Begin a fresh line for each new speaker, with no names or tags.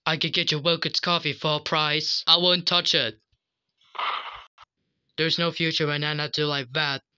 I could get you Wilkins Coffee for a price. I wouldn't touch it. There's no future when I do like that.